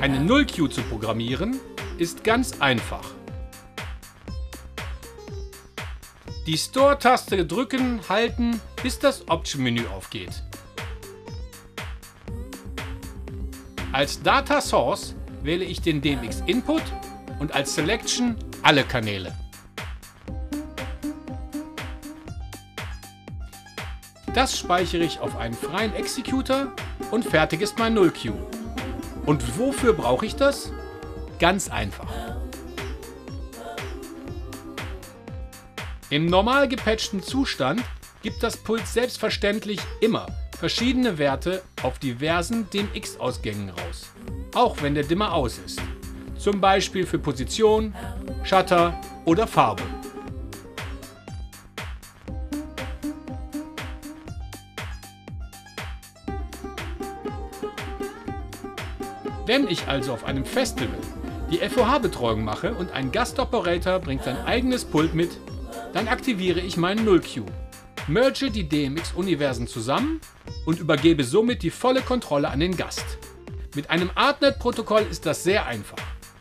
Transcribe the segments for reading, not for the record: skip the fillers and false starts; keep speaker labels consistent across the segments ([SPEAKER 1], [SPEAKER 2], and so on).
[SPEAKER 1] Eine Null-Q zu programmieren ist ganz einfach. Die Store-Taste drücken, halten, bis das Option-Menü aufgeht. Als Data Source wähle ich den DMX Input und als Selection alle Kanäle. Das speichere ich auf einen freien Executor und fertig ist mein Null-Q. Und wofür brauche ich das? Ganz einfach. Im normal gepatchten Zustand gibt das Pult selbstverständlich immer verschiedene Werte auf diversen DMX-Ausgängen raus, auch wenn der Dimmer aus ist. Zum Beispiel für Position, Shutter oder Farbe. Wenn ich also auf einem Festival die FOH-Betreuung mache und ein Gastoperator bringt sein eigenes Pult mit, dann aktiviere ich meinen Null-Q, merge die DMX-Universen zusammen und übergebe somit die volle Kontrolle an den Gast. Mit einem Artnet-Protokoll ist das sehr einfach.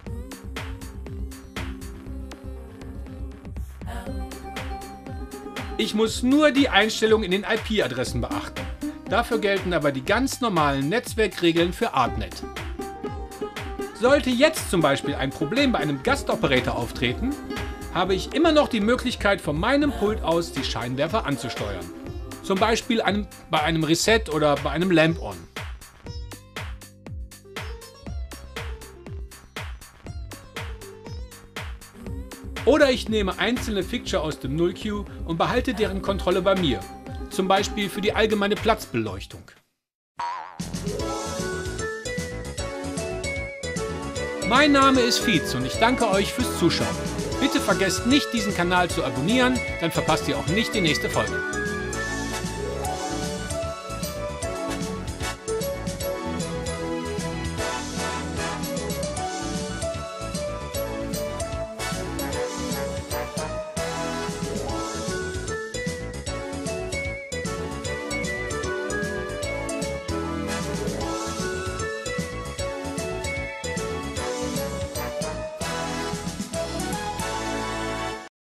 [SPEAKER 1] Ich muss nur die Einstellungen in den IP-Adressen beachten. Dafür gelten aber die ganz normalen Netzwerkregeln für Artnet. Sollte jetzt zum Beispiel ein Problem bei einem Gastoperator auftreten, habe ich immer noch die Möglichkeit, von meinem Pult aus die Scheinwerfer anzusteuern. Zum Beispiel bei einem Reset oder bei einem Lamp-On. Oder ich nehme einzelne Fixture aus dem Null-Q und behalte deren Kontrolle bei mir. Zum Beispiel für die allgemeine Platzbeleuchtung. Mein Name ist Fietz und ich danke euch fürs Zuschauen. Bitte vergesst nicht, diesen Kanal zu abonnieren, dann verpasst ihr auch nicht die nächste Folge.